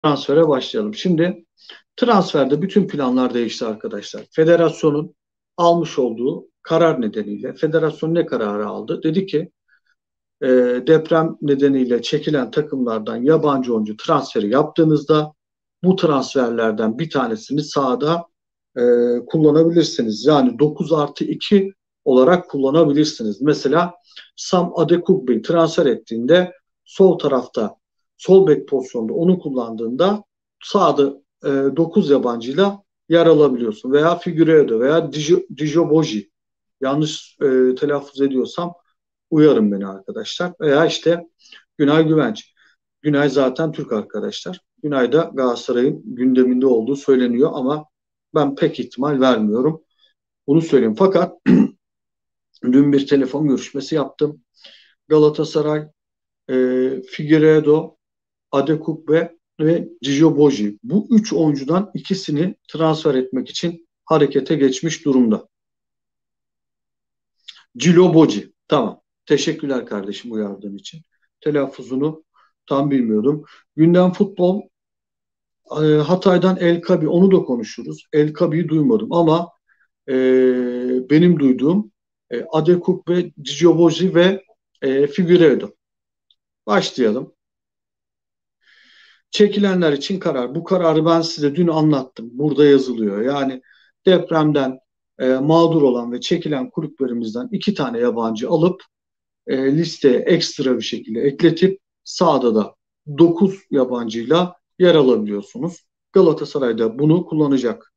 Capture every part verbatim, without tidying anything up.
Transfere başlayalım. Şimdi transferde bütün planlar değişti arkadaşlar. Federasyonun almış olduğu karar nedeniyle federasyon ne kararı aldı? Dedi ki e, deprem nedeniyle çekilen takımlardan yabancı oyuncu transferi yaptığınızda bu transferlerden bir tanesini sahada e, kullanabilirsiniz. Yani dokuz artı iki olarak kullanabilirsiniz. Mesela Sam Adekugbe'yi transfer ettiğinde sol tarafta sol bek pozisyonda onu kullandığında sağda e, dokuz yabancıyla yer alabiliyorsun. Veya Figueiredo veya Dijoboji, yanlış e, telaffuz ediyorsam uyarın beni arkadaşlar. Veya işte Günay Güvenç. Günay zaten Türk arkadaşlar. Günay da Galatasaray'ın gündeminde olduğu söyleniyor ama ben pek ihtimal vermiyorum. Bunu söyleyeyim. Fakat dün bir telefon görüşmesi yaptım. Galatasaray, e, Figueiredo, Adekugbe ve Djiboji. Bu üç oyuncudan ikisini transfer etmek için harekete geçmiş durumda. Ciloboji. Tamam. Teşekkürler kardeşim uyardığın için. Telaffuzunu tam bilmiyordum. Gündem futbol, e, Hatay'dan El Kabi, onu da konuşuruz. El Kabi'yi duymadım ama e, benim duyduğum e, Adekuk ve Ciloboji ve e, Figueiredo. Başlayalım. Çekilenler için karar. Bu kararı ben size dün anlattım. Burada yazılıyor. Yani depremden e, mağdur olan ve çekilen kulüplerimizden iki tane yabancı alıp e, listeye ekstra bir şekilde ekletip sahada da dokuz yabancıyla yer alabiliyorsunuz. Galatasaray da bunu kullanacak.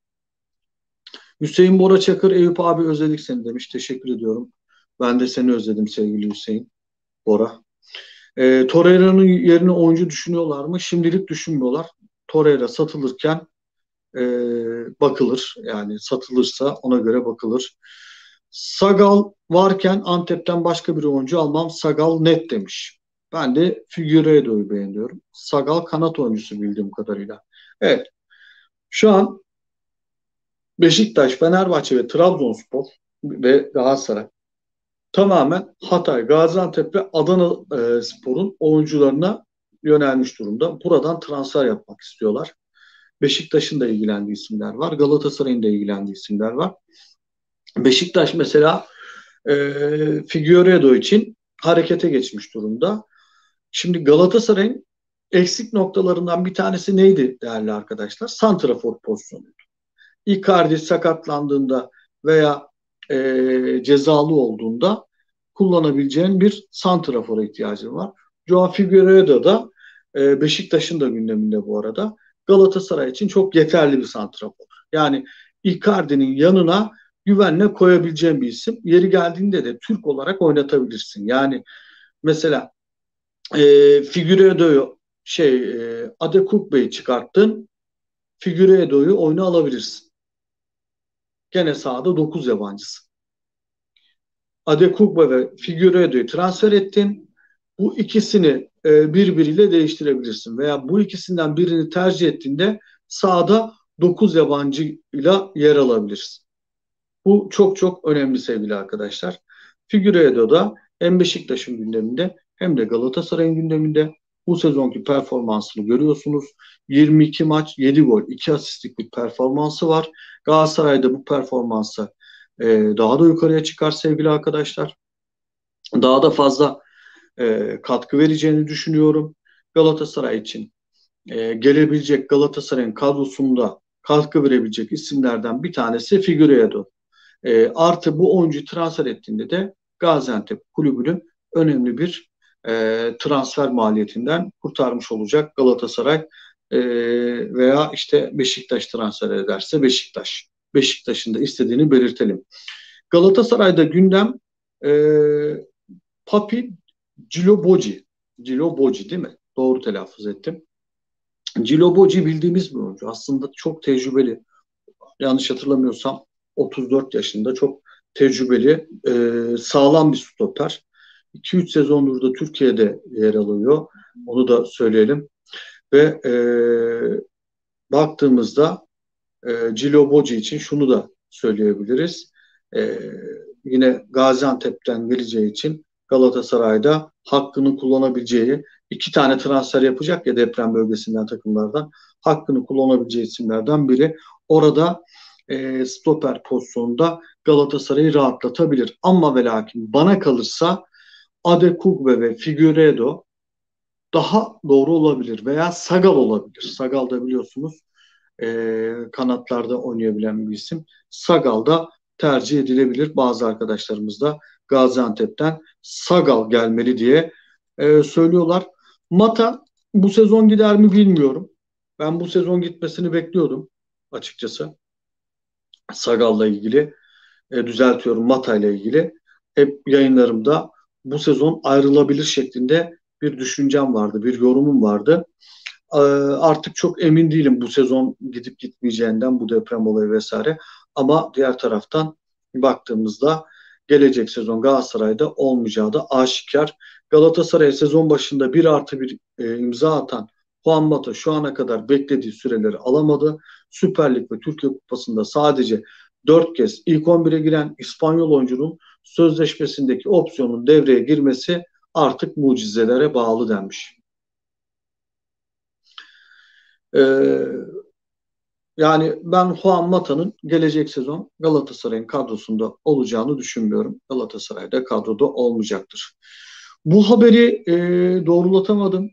Hüseyin Bora Çakır, Eyüp abi özledik seni demiş. Teşekkür ediyorum. Ben de seni özledim sevgili Hüseyin Bora. E, Torreira'nın yerine oyuncu düşünüyorlar mı? Şimdilik düşünmüyorlar. Torreira satılırken e, bakılır. Yani satılırsa ona göre bakılır. Sagal varken Antep'ten başka bir oyuncu almam. Sagal net demiş. Ben de Figueiredo'yu beğeniyorum. Sagal kanat oyuncusu bildiğim kadarıyla. Evet. Şu an Beşiktaş, Fenerbahçe ve Trabzonspor ve Galatasaray tamamen Hatay, Gaziantep ve Adana e, Spor'un oyuncularına yönelmiş durumda. Buradan transfer yapmak istiyorlar. Beşiktaş'ın da ilgilendiği isimler var. Galatasaray'ın da ilgilendiği isimler var. Beşiktaş mesela e, Figueiredo için harekete geçmiş durumda. Şimdi Galatasaray'ın eksik noktalarından bir tanesi neydi değerli arkadaşlar? Santrafor pozisyonu. Icardi sakatlandığında veya e, cezalı olduğunda kullanabileceğin bir santrafora ihtiyacın var. Joao Figueiredo da e, Beşiktaş'ın da gündeminde bu arada. Galatasaray için çok yeterli bir santrafor. Yani Icardi'nin yanına güvenle koyabileceğin bir isim. Yeri geldiğinde de Türk olarak oynatabilirsin. Yani mesela e, Figueiredo'yu şey e, Adekugbe'yi çıkarttın. Figueiredo'yu oyuna alabilirsin. Gene sahada dokuz yabancısı. Adekugbe ve Figueiredo'yu transfer ettin. Bu ikisini e, birbiriyle değiştirebilirsin. Veya bu ikisinden birini tercih ettiğinde sahada dokuz yabancıyla yer alabilirsin. Bu çok çok önemli sevgili arkadaşlar. Figueiredo da hem Beşiktaş'ın gündeminde hem de Galatasaray'ın gündeminde. Bu sezonki performansını görüyorsunuz. yirmi iki maç, yedi gol, iki asistlik bir performansı var. Galatasaray'da bu performansı e, daha da yukarıya çıkar sevgili arkadaşlar. Daha da fazla e, katkı vereceğini düşünüyorum. Galatasaray için e, gelebilecek Galatasaray'ın kadrosunda katkı verebilecek isimlerden bir tanesi Figueiredo. E, artı bu oyuncuyu transfer ettiğinde de Gaziantep kulübünü önemli bir e, transfer maliyetinden kurtarmış olacak Galatasaray e, veya işte Beşiktaş transfer ederse Beşiktaş. Beşiktaş'ın da istediğini belirtelim. Galatasaray'da gündem e, Papi Ciloboji. Ciloboji değil mi? Doğru telaffuz ettim. Ciloboji bildiğimiz bir oyuncu. Aslında çok tecrübeli. Yanlış hatırlamıyorsam otuz dört yaşında, çok tecrübeli, e, sağlam bir stoper. iki üç sezondur da Türkiye'de yer alıyor. Onu da söyleyelim. Ve e, baktığımızda e, Cilo Boci için şunu da söyleyebiliriz. E, Yine Gaziantep'ten geleceği için Galatasaray'da hakkını kullanabileceği iki tane transfer yapacak ya deprem bölgesinden takımlardan. Hakkını kullanabileceği isimlerden biri. Orada e, stoper pozisyonunda Galatasaray'ı rahatlatabilir. Ama ve lakin bana kalırsa Adekugbe ve Figueiredo daha doğru olabilir veya Sagal olabilir. Sagal da biliyorsunuz e, kanatlarda oynayabilen bir isim. Sagal da tercih edilebilir. Bazı arkadaşlarımız da Gaziantep'ten Sagal gelmeli diye e, söylüyorlar. Mata bu sezon gider mi bilmiyorum. Ben bu sezon gitmesini bekliyordum açıkçası. Sagal'la ilgili e, düzeltiyorum, Mata ile ilgili. Hep yayınlarımda bu sezon ayrılabilir şeklinde bir düşüncem vardı, bir yorumum vardı. Ee, Artık çok emin değilim bu sezon gidip gitmeyeceğinden, bu deprem olayı vesaire. Ama diğer taraftan baktığımızda gelecek sezon Galatasaray'da olmayacağı da aşikar. Galatasaray sezon başında bir artı bir e, imza atan Juan Mata şu ana kadar beklediği süreleri alamadı. Süper Lig ve Türkiye Kupası'nda sadece dört kez ilk on bire giren İspanyol oyuncunun sözleşmesindeki opsiyonun devreye girmesi artık mucizelere bağlı denmiş. Ee, Yani ben Juan Mata'nın gelecek sezon Galatasaray'ın kadrosunda olacağını düşünmüyorum. Galatasaray'da kadroda olmayacaktır. Bu haberi e, doğrulatamadım.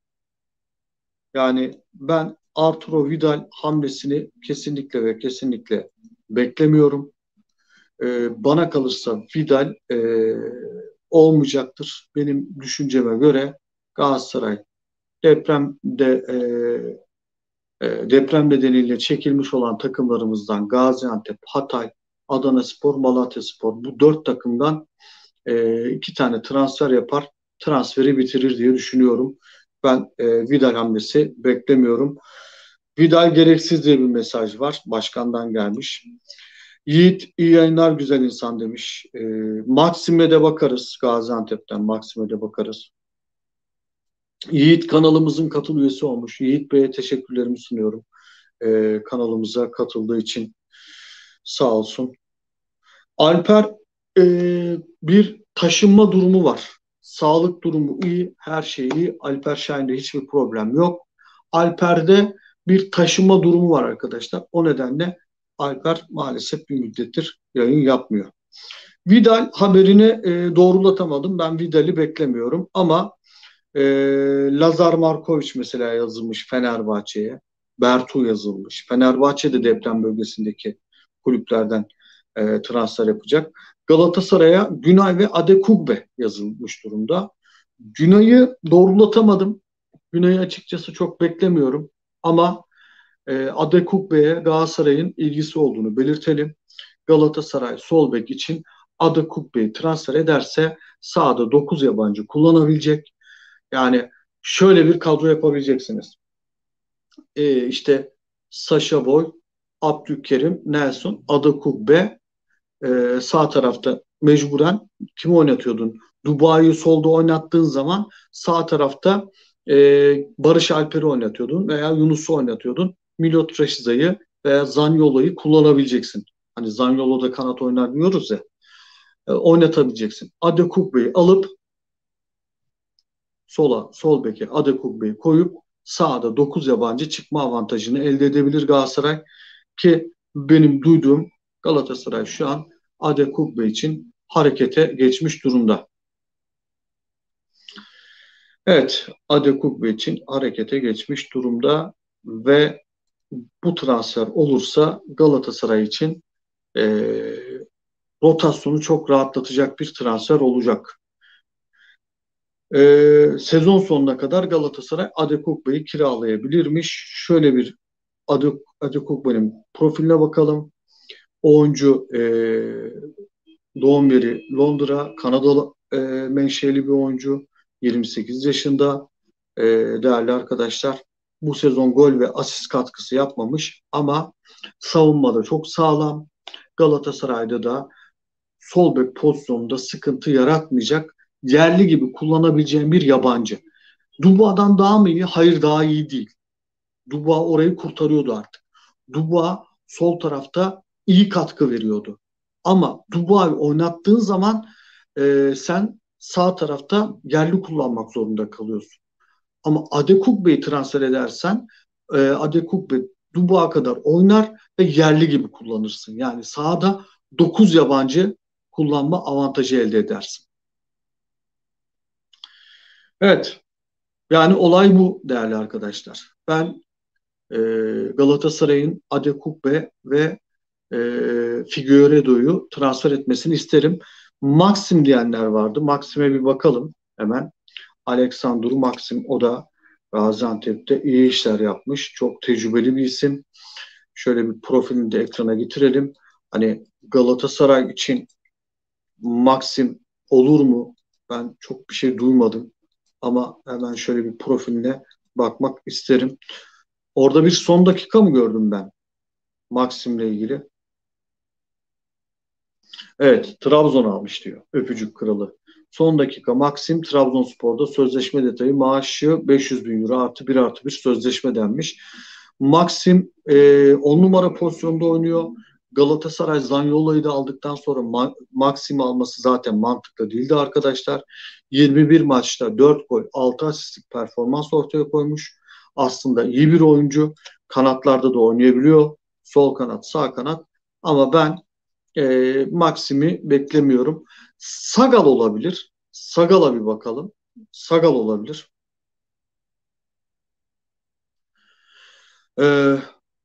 Yani ben Arturo Vidal hamlesini kesinlikle ve kesinlikle beklemiyorum. E, bana kalırsa Vidal e, olmayacaktır. Benim düşünceme göre Galatasaray depremde e, E, deprem nedeniyle çekilmiş olan takımlarımızdan Gaziantep, Hatay, Adanaspor, Malatyaspor bu dört takımdan e, iki tane transfer yapar, transferi bitirir diye düşünüyorum. Ben e, Vidal hamlesi beklemiyorum. Vidal gereksiz diye bir mesaj var. Başkandan gelmiş. Yiğit iyi yayınlar güzel insan demiş. E, Maksim'e de bakarız. Gaziantep'ten Maksim'e de bakarız. Yiğit kanalımızın katıl üyesi olmuş. Yiğit Bey'e teşekkürlerimi sunuyorum. E, kanalımıza katıldığı için sağ olsun. Alper e, bir taşınma durumu var. Sağlık durumu iyi, her şey iyi. Alper Şahin'de hiçbir problem yok. Alper'de bir taşınma durumu var arkadaşlar. O nedenle Alper maalesef bir müddettir yayın yapmıyor. Vidal haberini e, doğrulatamadım. Ben Vidal'i beklemiyorum ama e, Lazar Markovic mesela yazılmış Fenerbahçe'ye. Bertu yazılmış. Fenerbahçe de deprem bölgesindeki kulüplerden e, transfer yapacak. Galatasaray'a Günay ve Adekugbe yazılmış durumda. Günay'ı doğrulatamadım. Günay'ı açıkçası çok beklemiyorum. Ama e, Adekugbe'ye Galatasaray'ın ilgisi olduğunu belirtelim. Galatasaray sol bek için Adekugbe'yi transfer ederse sahada dokuz yabancı kullanabilecek. Yani şöyle bir kadro yapabileceksiniz. E, işte Sacha Boy, Abdülkerim, Nelson, Adekugbe, e, sağ tarafta mecburen kimi oynatıyordun? Dubai'yi solda oynattığın zaman sağ tarafta e, Barış Alper'i oynatıyordun veya Yunus'u oynatıyordun. Milot Rashidza'yı veya Zaniolo'yu kullanabileceksin. Hani Zaniolo'da kanat oynar diyoruz ya. E, oynatabileceksin. Adekugbe'yi alıp sola, sol beke Adekugbe'yi koyup sağda dokuz yabancı çıkma avantajını elde edebilir Galatasaray ki benim duyduğum Galatasaray şu an Adekugbe için harekete geçmiş durumda. Evet, Adekugbe için harekete geçmiş durumda ve bu transfer olursa Galatasaray için e, rotasyonu çok rahatlatacak bir transfer olacak. E, Sezon sonuna kadar Galatasaray Adekugbe'yi kiralayabilirmiş. Şöyle bir Adekugbe'nin profiline bakalım. Oyuncu e, doğum yeri Londra, Kanadalı e, menşeli bir oyuncu. yirmi sekiz yaşında e, değerli arkadaşlar. Bu sezon gol ve asist katkısı yapmamış ama savunmada çok sağlam. Galatasaray'da da sol bek pozisyonunda sıkıntı yaratmayacak. Yerli gibi kullanabileceğim bir yabancı. Dubois'dan daha mı iyi? Hayır, daha iyi değil. Dubois orayı kurtarıyordu artık. Dubois sol tarafta iyi katkı veriyordu. Ama Dubois oynattığın zaman e, sen sağ tarafta yerli kullanmak zorunda kalıyorsun. Ama Adekugbe'yi transfer edersen e, Adekugbe Dubois'a kadar oynar ve yerli gibi kullanırsın. Yani sahada dokuz yabancı kullanma avantajı elde edersin. Evet. Yani olay bu değerli arkadaşlar. Ben e, Galatasaray'ın Adekugbe ve e, Figueiredo'yu transfer etmesini isterim. Maxim diyenler vardı. Maxim'e bir bakalım hemen. Alexandru Maxim, o da Gaziantep'te iyi işler yapmış. Çok tecrübeli bir isim. Şöyle bir profilini de ekrana getirelim. Hani Galatasaray için Maxim olur mu? Ben çok bir şey duymadım. Ama hemen şöyle bir profiline bakmak isterim. Orada bir son dakika mı gördüm ben Maxim'le ilgili? Evet, Trabzon almış diyor. Öpücük kralı. Son dakika Maxim Trabzonspor'da sözleşme detayı, maaşı beş yüz bin euro artı bir artı bir sözleşme denmiş. Maxim e, on numara pozisyonda oynuyor. Galatasaray Zaniolo'yu da aldıktan sonra Ma- Maxim alması zaten mantıklı değildi arkadaşlar. yirmi bir maçta dört gol altı asistlik performans ortaya koymuş. Aslında iyi bir oyuncu. Kanatlarda da oynayabiliyor. Sol kanat, sağ kanat. Ama ben e, Maxim'i beklemiyorum. Sagal olabilir. Sagal'a bir bakalım. Sagal olabilir. E,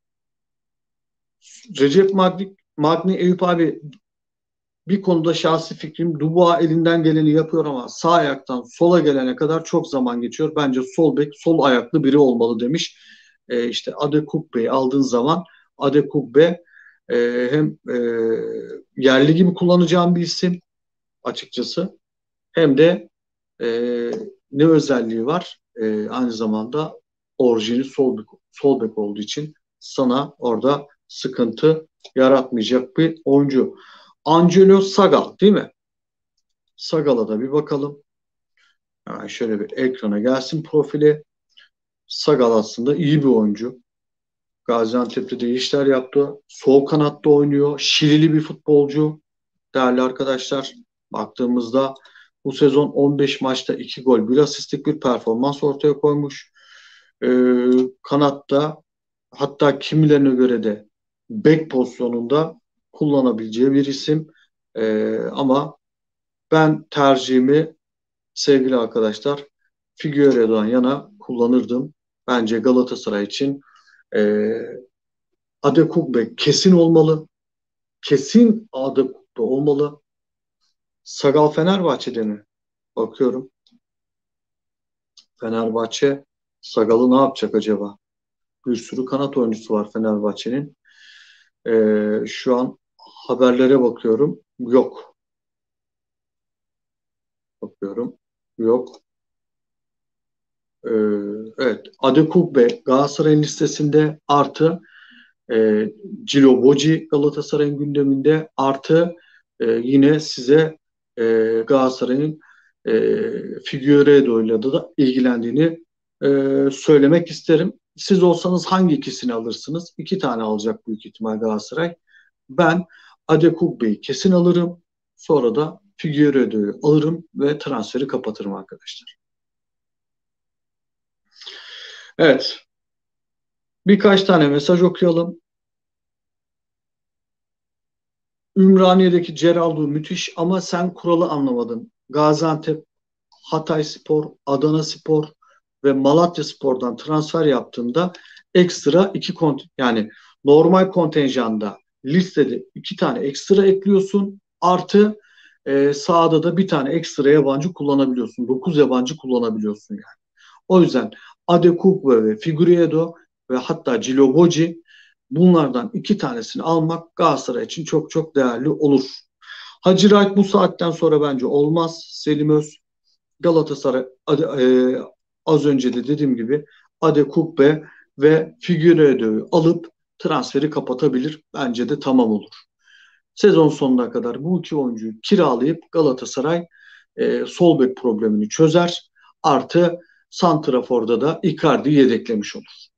Recep Magni, Magni Eyüp abi, bir konuda şahsi fikrim, Dubois elinden geleni yapıyor ama sağ ayaktan sola gelene kadar çok zaman geçiyor. Bence sol bek sol ayaklı biri olmalı demiş. E, işte Adekugbe'yi aldığın zaman Adekugbe e, hem e, yerli gibi kullanacağım bir isim açıkçası, hem de e, ne özelliği var? E, aynı zamanda orijini sol bek, sol bek olduğu için sana orada sıkıntı yaratmayacak bir oyuncu. Angelo Sagal değil mi? Sagal'a da bir bakalım. Yani şöyle bir ekrana gelsin profili. Sagal aslında iyi bir oyuncu. Gaziantep'te de iyi işler yaptı. Sol kanatta oynuyor. Şilili bir futbolcu. Değerli arkadaşlar, baktığımızda bu sezon on beş maçta iki gol, bir asistlik bir performans ortaya koymuş. Ee, Kanatta, hatta kimilerine göre de bek pozisyonunda kullanabileceği bir isim. Ee, ama ben tercihimi sevgili arkadaşlar Figueiredo'dan yana kullanırdım. Bence Galatasaray için e, Adekugbe kesin olmalı. Kesin Adekugbe olmalı. Sagal Fenerbahçe'de mi? Bakıyorum. Fenerbahçe Sagal'ı ne yapacak acaba? Bir sürü kanat oyuncusu var Fenerbahçe'nin. Ee, şu an haberlere bakıyorum. Yok. Bakıyorum. Yok. Ee, evet. Adekugbe Galatasaray'ın listesinde, artı e, Cilo Boci Galatasaray'ın gündeminde, artı e, yine size e, Galatasaray'ın e, Figueiredo'yla da, da ilgilendiğini e, söylemek isterim. Siz olsanız hangi ikisini alırsınız? İki tane alacak büyük ihtimal Galatasaray. Ben Adekugbe'yi kesin alırım. Sonra da Figueiredo'yu alırım ve transferi kapatırım arkadaşlar. Evet. Birkaç tane mesaj okuyalım. Ümraniye'deki Ceraldo müthiş ama sen kuralı anlamadın. Gaziantep, Hatayspor, Adanaspor ve Malatyaspor'dan transfer yaptığında ekstra iki kont yani normal kontenjanda listede iki tane ekstra ekliyorsun. Artı e, sahada da bir tane ekstra yabancı kullanabiliyorsun. Dokuz yabancı kullanabiliyorsun yani. O yüzden Adekugbe ve Figueiredo ve hatta Ciloboci, bunlardan iki tanesini almak Galatasaray için çok çok değerli olur. Hacı Wright bu saatten sonra bence olmaz. Selim Öz, Galatasaray e, az önce de dediğim gibi Adekugbe ve Figueiredo'yu alıp transferi kapatabilir. Bence de tamam olur. Sezon sonuna kadar bu iki oyuncuyu kiralayıp Galatasaray e, sol bek problemini çözer. Artı santraforda da Icardi yedeklemiş olur.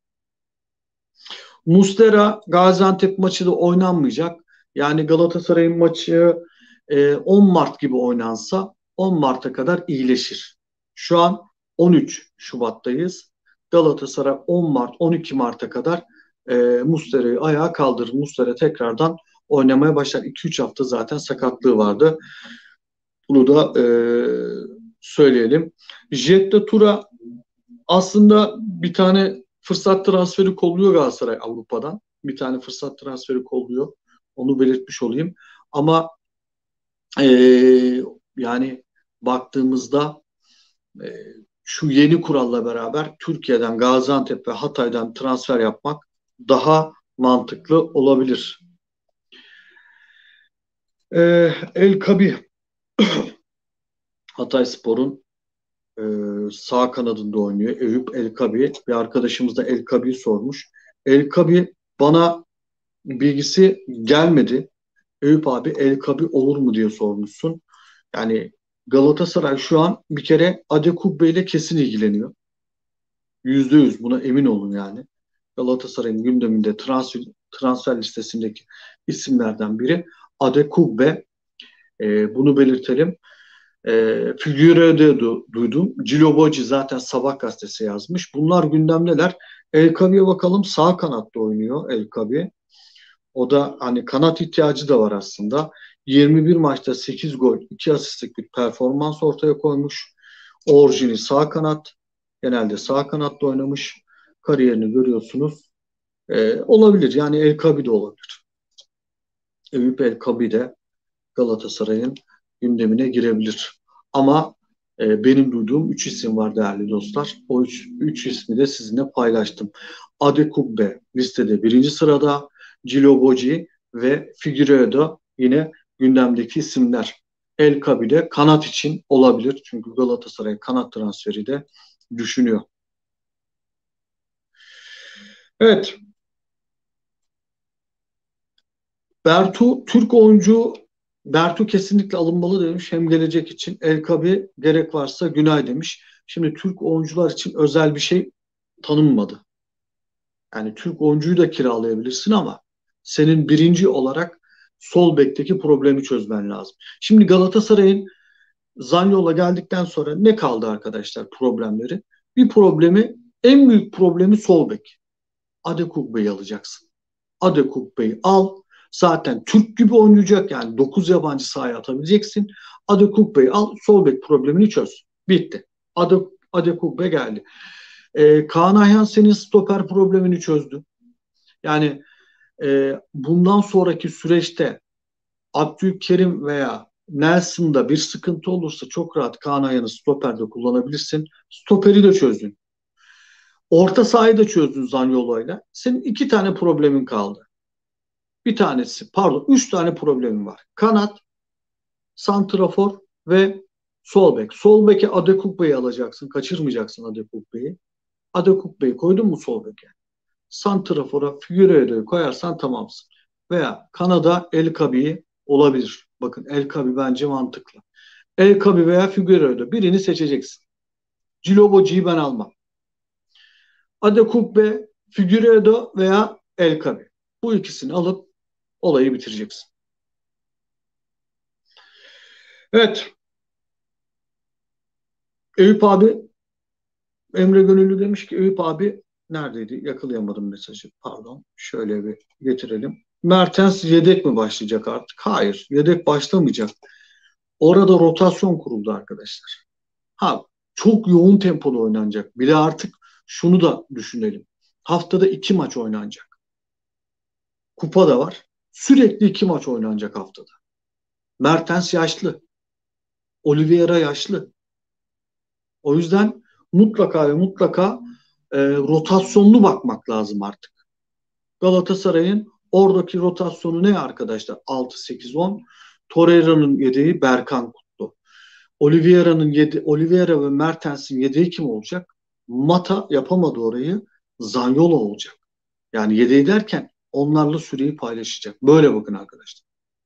Muslera Gaziantep maçı da oynanmayacak. Yani Galatasaray'ın maçı e, on Mart gibi oynansa on Mart'a kadar iyileşir. Şu an on üç Şubat'tayız. Galatasaray on Mart, on iki Mart'a kadar e, Muslera'yı ayağa kaldırır. Muslera tekrardan oynamaya başlar. iki üç hafta zaten sakatlığı vardı. Bunu da e, söyleyelim. Jetta Tura aslında bir tane fırsat transferi kolluyor Galatasaray Avrupa'dan. Bir tane fırsat transferi kolluyor. Onu belirtmiş olayım. Ama e, yani baktığımızda e, şu yeni kuralla beraber Türkiye'den, Gaziantep ve Hatay'dan transfer yapmak daha mantıklı olabilir. E, El Kabi Hatayspor'un e, sağ kanadında oynuyor. Eyüp El Kabi. Bir arkadaşımız da El Kabi'yi sormuş. El Kabi bana bilgisi gelmedi. Eyüp abi El Kabi olur mu diye sormuşsun. Yani Galatasaray şu an bir kere Adekugbe ile kesin ilgileniyor. Yüzde yüz buna emin olun yani. Galatasaray'ın gündeminde transfer, transfer listesindeki isimlerden biri Adekugbe. E, bunu belirtelim. E, Figueiredo'yu du- duydum. Cilo Boci zaten Sabah gazetesi yazmış. Bunlar gündemdeler. El Kabi'ye bakalım. Sağ kanatta oynuyor El Kabi. O da hani kanat ihtiyacı da var aslında. yirmi bir maçta sekiz gol, iki asistlik bir performans ortaya koymuş. Orijini sağ kanat. Genelde sağ kanatta oynamış. Kariyerini görüyorsunuz. Ee, olabilir. Yani El Kabi de olabilir. Eyüp El Kabi de Galatasaray'ın gündemine girebilir. Ama e, benim duyduğum üç isim var değerli dostlar. O üç, üç ismi de sizinle paylaştım. Adekugbe listede birinci sırada. Cilo Boci ve Figueiredo yine gündemdeki isimler. El Kabi de kanat için olabilir. Çünkü Galatasaray kanat transferi de düşünüyor. Evet. Bertu Türk oyuncu Bertu kesinlikle alınmalı demiş. Hem gelecek için El Kabi gerek varsa Günay demiş. Şimdi Türk oyuncular için özel bir şey tanınmadı. Yani Türk oyuncuyu da kiralayabilirsin ama senin birinci olarak sol bekteki problemi çözmen lazım. Şimdi Galatasaray'ın Zaniolo geldikten sonra ne kaldı arkadaşlar problemleri? Bir problemi, en büyük problemi sol bek. Adekugbe'yi alacaksın. Adekugbe'yi al. Zaten Türk gibi oynayacak yani dokuz yabancı sahaya atabileceksin. Adekugbe'yi al, sol bek problemini çöz. Bitti. Ade, Adekugbe geldi. Ee, Kaan Ayhan senin stoper problemini çözdü. Yani e, bundan sonraki süreçte Abdülkerim veya Nelson'da bir sıkıntı olursa çok rahat Kaan Ayhan'ı stoperde kullanabilirsin. Stoperi de çözdün. Orta sahayı da çözdün Zaniolo'yla. Senin iki tane problemin kaldı. Bir tanesi, pardon, üç tane problemin var. Kanat, santrafor ve sol bek. Sol beke Adekugbe'yi alacaksın. Kaçırmayacaksın Adekugbe'yi. Adekugbe'yi koydun mu sol beke? Santrafor'a Figueiredo'yu koyarsan tamamsın. Veya Kanada El Kabi'yi olabilir. Bakın El Kabi bence mantıklı. El Kabi veya Figueiredo birini seçeceksin. Ciloboci'yi ben almam. Adekugbe, Figueiredo veya El Kabi. Bu ikisini alıp olayı bitireceksin. Evet. Eyüp abi, Emre Gönüllü demiş ki Eyüp abi neredeydi? Yakalayamadım mesajı. Pardon. Şöyle bir getirelim. Mertens yedek mi başlayacak artık? Hayır. Yedek başlamayacak. Orada rotasyon kuruldu arkadaşlar. Ha, çok yoğun tempoda oynanacak. Bir de artık şunu da düşünelim. Haftada iki maç oynanacak. Kupa da var. Sürekli iki maç oynanacak haftada. Mertens yaşlı. Oliveira yaşlı. O yüzden mutlaka ve mutlaka e, rotasyonlu bakmak lazım artık. Galatasaray'ın oradaki rotasyonu ne arkadaşlar? altı sekiz on. Torreira'nın yedeği Berkan Kutlu. Oliveira'nın yedi, Oliveira ve Mertens'in yedeği kim olacak? Mata yapamadı orayı. Zaniolo olacak. Yani yedeği derken onlarla süreyi paylaşacak. Böyle bakın arkadaşlar.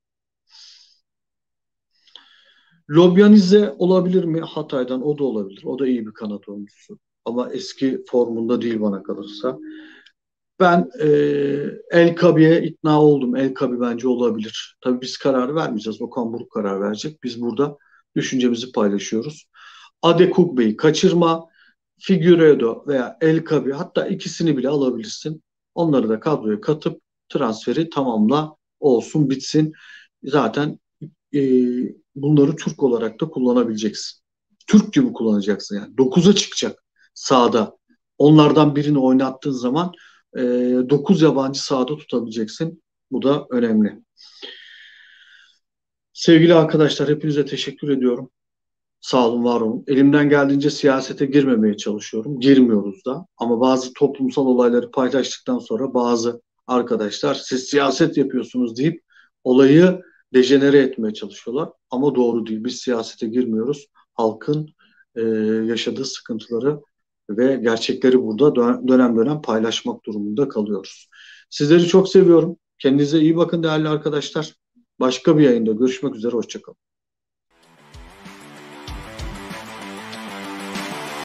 Lobyaniz'e olabilir mi? Hatay'dan o da olabilir. O da iyi bir kanat oyuncusu. Ama eski formunda değil bana kalırsa. Ben e, El Kabi'ye ikna oldum. El Kabi bence olabilir. Tabii biz kararı vermeyeceğiz. Okan Buruk karar verecek. Biz burada düşüncemizi paylaşıyoruz. Adekugbe'yi kaçırma. Figueiredo veya El Kabi, hatta ikisini bile alabilirsin. Onları da kadroya katıp transferi tamamla, olsun bitsin. Zaten e, bunları Türk olarak da kullanabileceksin. Türk gibi kullanacaksın yani. Dokuza çıkacak sahada. Onlardan birini oynattığın zaman e, dokuz yabancı sahada tutabileceksin. Bu da önemli. Sevgili arkadaşlar, hepinize teşekkür ediyorum. Sağ olun, var olun. Elimden geldiğince siyasete girmemeye çalışıyorum. Girmiyoruz da. Ama bazı toplumsal olayları paylaştıktan sonra bazı arkadaşlar siz siyaset yapıyorsunuz deyip olayı dejenere etmeye çalışıyorlar. Ama doğru değil. Biz siyasete girmiyoruz. Halkın e, yaşadığı sıkıntıları ve gerçekleri burada dö- dönem dönem paylaşmak durumunda kalıyoruz. Sizleri çok seviyorum. Kendinize iyi bakın değerli arkadaşlar. Başka bir yayında görüşmek üzere. Hoşça kalın.